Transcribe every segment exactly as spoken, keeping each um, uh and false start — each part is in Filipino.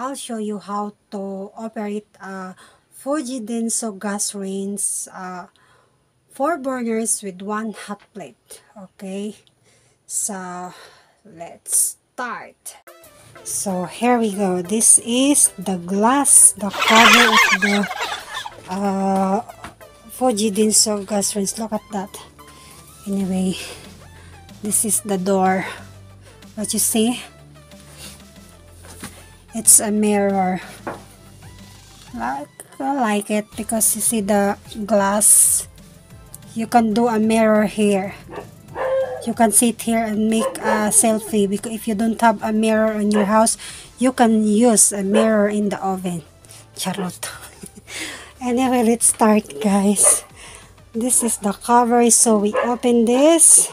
I'll show you how to operate a Fujidenzo gas range, uh, four burners with one hot plate. Okay, so let's start. So here we go. This is the glass, the cover of the uh, Fujidenzo gas range. Look at that. Anyway, this is the door. What you see? It's a mirror. Like, I like it because you see the glass. You can do a mirror here. You can sit here and make a selfie, because if you don't have a mirror in your house, you can use a mirror in the oven. Charot. Anyway, let's start, guys. This is the cover, so we open this.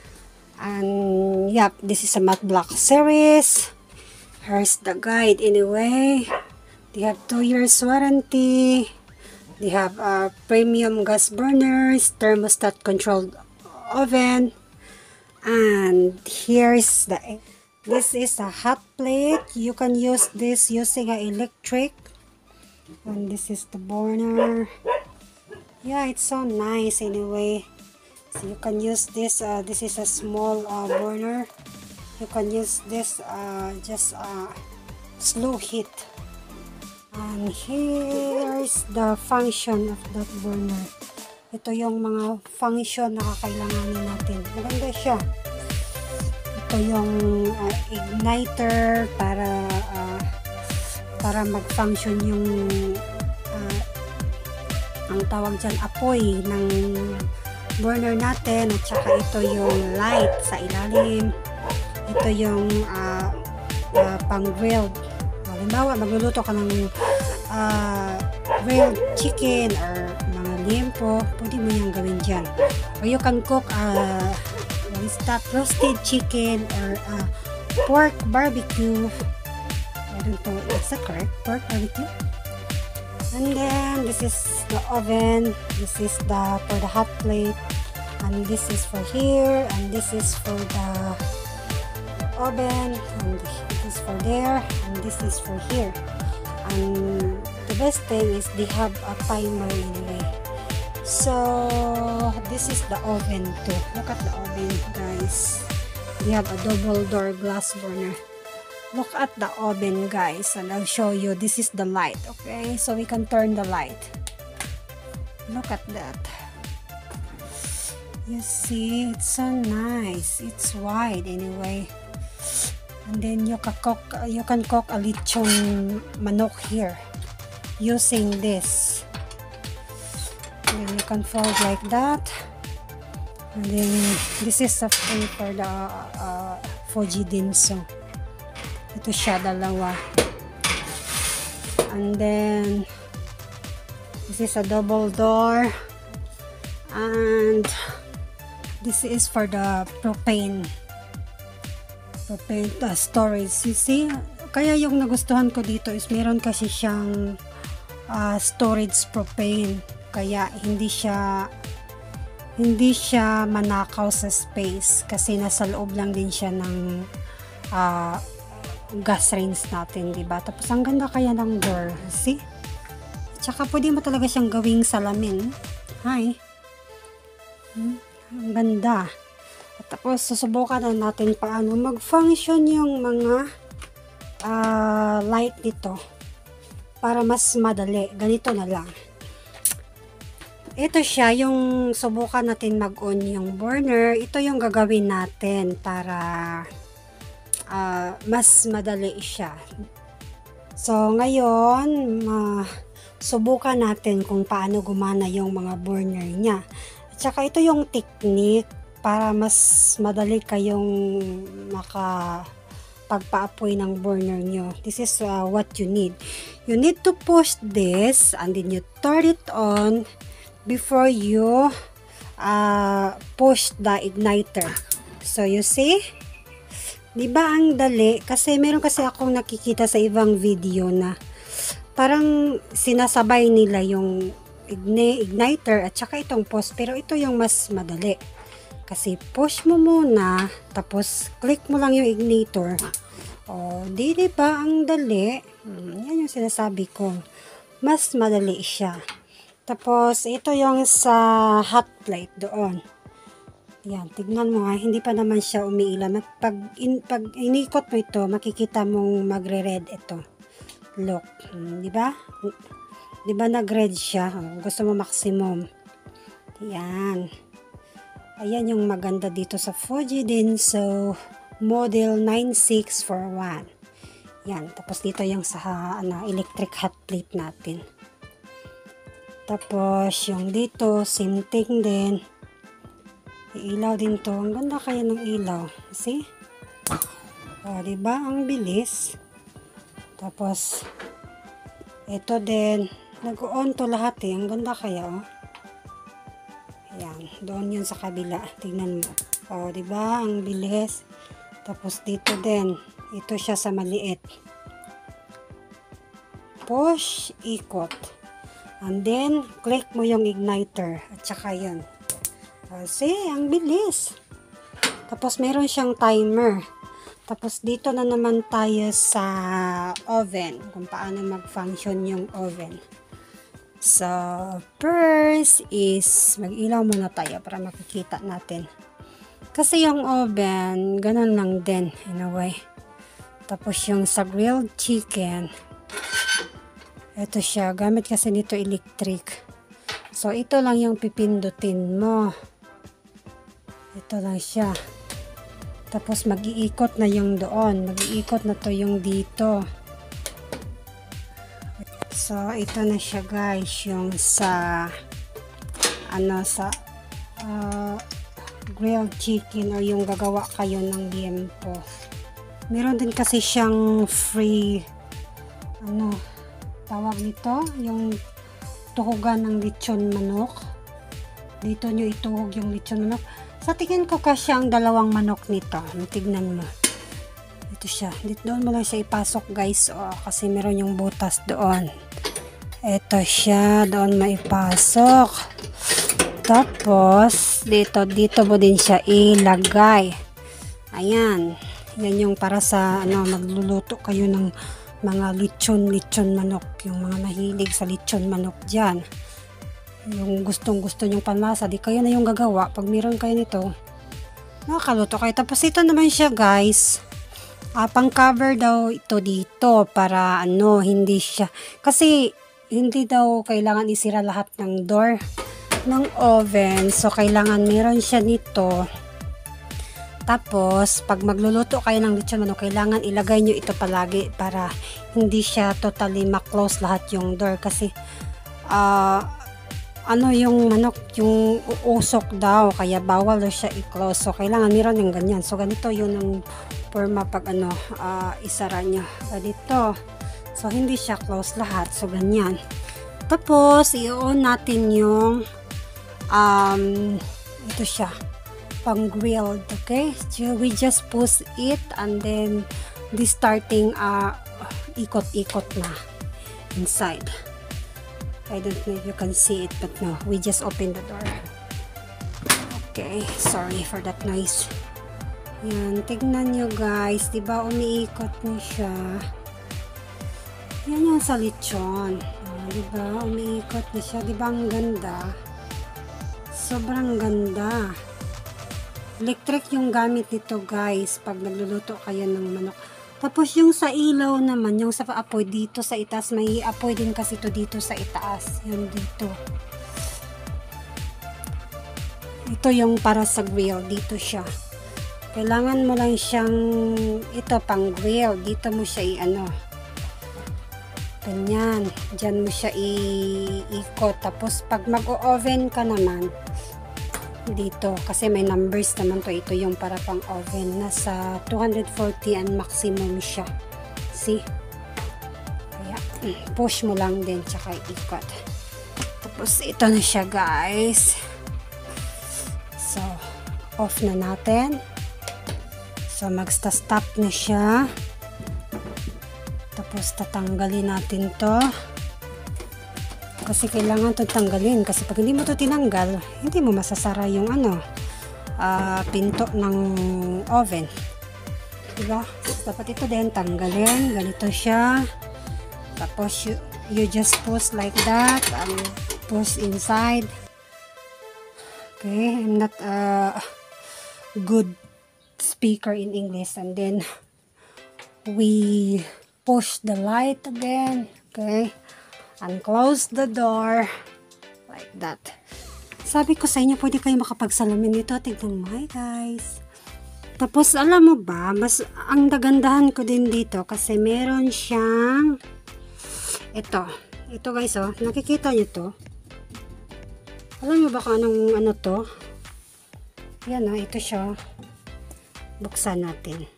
And yep, this is a matte black series. Here's the guide anyway. They have two years warranty. They have uh, premium gas burners, thermostat controlled oven. And here's the, this is a hot plate. You can use this using an electric. And this is the burner. Yeah, it's so nice anyway. So you can use this. Uh, this is a small uh, burner. You can use this uh, just uh, slow heat. And here's the function of that burner. Ito yung mga function na kakailanganin natin. Maganda siya. Ito yung uh, igniter para uh, para mag-function yung uh, ang tawag dyan, apoy ng burner natin. At saka ito yung light sa ilalim. Ito yung uh, uh, pang-grilled. Halimbawa, magluluto ka ng uh, grilled chicken or mga liempo, pwede mo yung gawin dyan. Or you can cook uh, what is that, roasted chicken or uh, pork barbecue. I don't know, is that correct? Pork barbecue? And then, this is the oven. This is the for the hot plate. And this is for here. And this is for the oven, and this is for there, and this is for here. And the best thing is they have a timer anyway. So this is the oven too. Look at the oven, guys. They have a double door glass burner. Look at the oven, guys, and I'll show you. This is the light. Okay, so we can turn the light. Look at that. You see, it's so nice. It's wide anyway. And then you can cook, you can cook a lechon manok here using this. And then you can fold like that. And then this is a free for the uh, Fujidenzo. Ito siya, dalawa. And then this is a double door. And this is for the propane. propane uh, storage. You see, kaya yung nagustuhan ko dito is meron kasi siyang uh, storage propane, kaya hindi siya hindi siya manakaw sa space kasi nasa loob lang din siya ng uh, gas range natin, diba? Tapos ang ganda kaya ng door, see? Tsaka pwede mo talaga siyang gawing salamin. Hi, hmm, ang ganda. At tapos, susubukan na natin paano mag-function yung mga uh, light dito para mas madali. Ganito na lang. Ito siya, yung subukan natin mag-on yung burner. Ito yung gagawin natin para uh, mas madali siya. So, ngayon, uh, subukan natin kung paano gumana yung mga burner niya. At saka ito yung technique para mas madali kayong maka pagpaapoy ng burner nyo. This is uh, what you need. You need to push this and then you turn it on before you uh, push the igniter. So you see? Diba ang dali? Kasi meron kasi akong nakikita sa ibang video na parang sinasabay nila yung igniter at saka itong push, pero ito yung mas madali. Kasi push mo muna, tapos click mo lang yung igniter. Oh, di di ba ang dali? Hmm, yan yung sinasabi ko. Mas madali siya. Tapos, ito yung sa hot plate doon. Yan, tignan mo nga, hindi pa naman siya umiilam. At pag, in, pag inikot mo ito, makikita mong magre-red ito. Look, hmm, di ba? Di ba nag-red siya? Oh, gusto mo maximum. Yan. Ayan yung maganda dito sa Fujidenzo model nine six four one. Yan, tapos dito yung sa ano, electric hot plate natin. Tapos, yung dito, same thing din. Ilaw din to. Ang ganda kaya ng ilaw. See? O, diba? Ang bilis. Tapos, ito din. Nag-on to lahat eh. Ang ganda kaya, oh. Ayan. Doon yun sa kabila. Tignan mo. O, diba? Ang bilis. Tapos, dito din. Ito siya sa maliit. Push, ikot. And then, click mo yung igniter. At saka yun. Kasi, ang bilis. Tapos, meron siyang timer. Tapos, dito na naman tayo sa oven. Kung paano mag-function yung oven. So, first is, mag-ilaw muna tayo para makikita natin. Kasi yung oven, ganun lang din, in a way. Tapos, yung sa grilled chicken, ito siya, gamit kasi nito electric. So, ito lang yung pipindutin mo. Ito lang siya. Tapos, mag-iikot na yung doon. Mag-iikot na to yung dito. So, ito na siya guys. Yung sa, ano, sa, uh, grilled chicken or yung gagawa kayo ng liempo. Meron din kasi siyang free, ano, tawag nito, yung tuhugan ng lechon manok. Dito nyo ituhog yung lechon manok. Sa tingin ko kasi ang dalawang manok nito. Tignan mo. Ito siya. Dito doon mo lang siya ipasok guys. Oh, kasi meron yung butas doon. Ito siya. Doon maipasok. Tapos, dito, dito mo din siya ilagay. Ayan. Yan yung para sa, ano, magluluto kayo ng mga lechon-lechon manok, yung mga mahilig sa lechon manok dyan, yung gustong gusto nyong panlasa, di kayo na yung gagawa. Pag meron kayo nito, nakakaluto kayo. Tapos ito naman siya guys, uh, pang cover daw ito dito para ano, hindi siya, kasi hindi daw kailangan isira lahat ng door ng oven, so kailangan meron siya nito. Tapos, pag magluluto kayo ng lechon manok, kailangan ilagay nyo ito palagi para hindi siya totally ma-close lahat yung door. Kasi, uh, ano yung manok, yung uusok daw, kaya bawal daw siya i-close. So, kailangan meron yung ganyan. So, ganito yun ang forma pag ano, uh, isara nyo. Ganito. So, hindi siya close lahat. So, ganyan. Tapos, i-on natin yung, um, ito siya. Pang grilled, okay? So we just push it and then this starting uh, ikot-ikot na inside. I don't know if you can see it, but no, we just open the door. Okay, sorry for that noise. Yan, tignan nyo guys, diba umiikot na siya. Yan yung sa lechon. Uh, diba umiikot na siya, diba ang ganda? Sobrang ganda. Electric yung gamit nito guys pag nagluluto kayo ng manok. Tapos yung sa ilaw naman, yung sa apoy dito sa itaas, may apoy din kasi ito dito sa itaas. Yan dito. Ito yung para sa grill, dito siya. Kailangan mo lang siyang, ito pang grill, dito mo siya i-ano. Ganyan, dyan mo siya i-ikot. Tapos pag mag-o-oven ka naman, dito kasi may numbers naman to, ito yung para pang oven, nasa two forty and maximum siya, see, kaya push mo lang din tsaka ikot. Tapos ito na siya guys, so off na natin, so magsta-stop na siya. Tapos tatanggalin natin to kasi kailangan ito tanggalin, kasi pag hindi mo ito tinanggal, hindi mo masasara yung ano, uh, pinto ng oven. Diba? Dapat ito din tanggalin. Ganito siya. Tapos you, you just push like that and push inside. Okay, I'm not a good speaker in English. And then we push the light again. Okay, and close the door like that. Sabi ko sa inyo, pwede kayo makapagsalamin dito. Tignan mo, hi guys. Tapos alam mo ba, mas ang nagandahan ko din dito kasi meron siyang ito. Ito guys, oh, nakikita niyo to. Alam mo ba kung anong ano to? Yan, oh, ito siya. Buksan natin.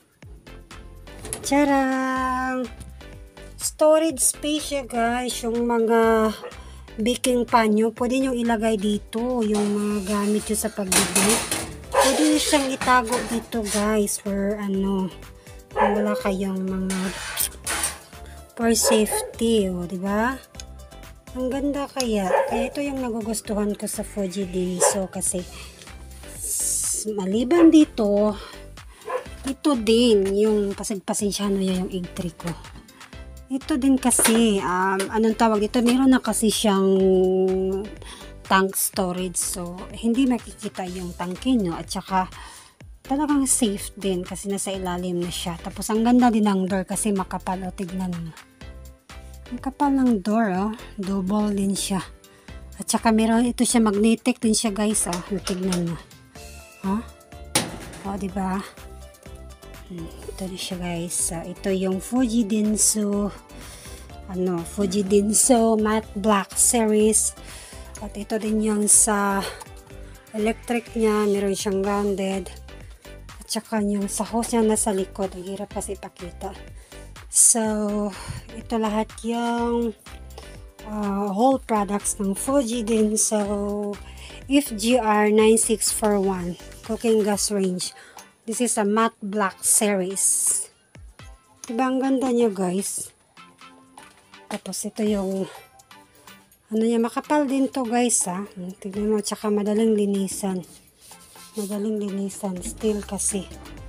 Charang! Storage space siya guys. Yung mga baking pan nyo, pwede nyo ilagay dito yung mga gamit nyo sa pagbibig. Pwede nyo siyang itago dito guys for ano, kung wala kayong mga for safety, o, diba? Ang ganda kaya. Kaya ito yung nagugustuhan ko sa Fujidenzo kasi maliban dito, ito din yung pasig-pasensyahan mo yung egg tray ko. Ito din kasi, um, anong tawag dito, meron na kasi siyang tank storage. So, hindi makikita yung tangke nyo. At saka, talagang safe din kasi nasa ilalim na siya. Tapos, ang ganda din ng door kasi makapal. O, tignan mo. Ang kapal ng door, oh. Double din siya. At saka, meron ito siya magnetic din siya, guys. Oh, tignan mo. Huh? O, diba? Ito na siya guys. So, ito yung Fujidenzo ano, Fujidenzo matte black series. At ito din yung sa electric niya. Meron siyang grounded. At saka yung sa hose niya nasa likod. Ang hirap kasi ipakita. So, ito lahat yung uh, whole products ng Fujidenzo F G R nine six four one cooking gas range. This is a matte black series. Diba ang ganda niya guys? Tapos ito yung ano niya, makapal din to guys ha. Tignan mo, tsaka madaling linisan. Madaling linisan. Steel kasi.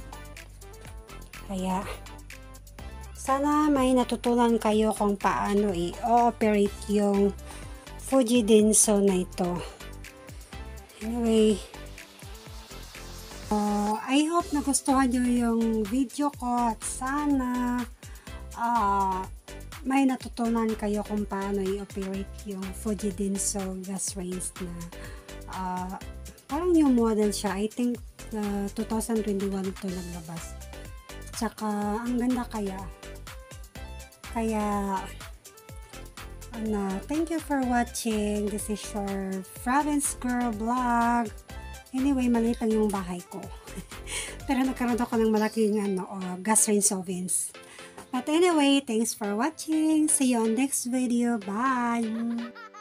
Kaya sana may natutunan kayo kung paano i-operate yung Fujidenzo na ito. Anyway, Uh, I hope nagustuhan nyo yung video ko at sana uh, may natutunan kayo kung paano i-operate yung Fujidenzo gas range na uh, parang new model siya. I think uh, two thousand twenty-one ito naglabas. Tsaka ang ganda kaya. Kaya ano, thank you for watching. This is your province girl vlog. Anyway, maliit lang yung bahay ko. Pero nagkaroon ako ng malaking ano, uh, gas range ovens. But anyway, thanks for watching. See you on next video. Bye!